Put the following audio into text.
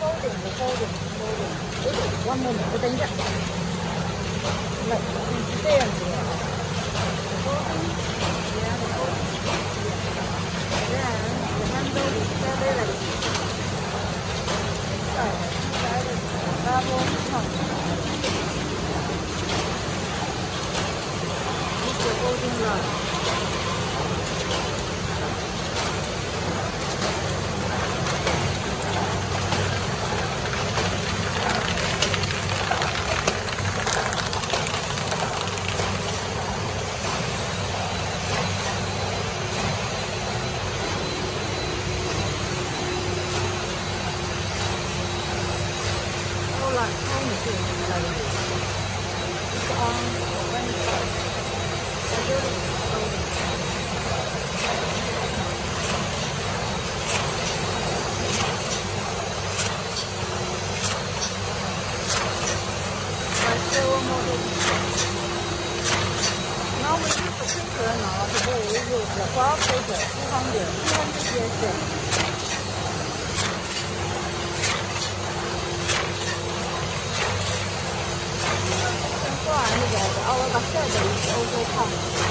One moment，我等一下。来，是这样子的。Now we use the printer now today we use the graph paper 200 PSA. Our cassette is also come.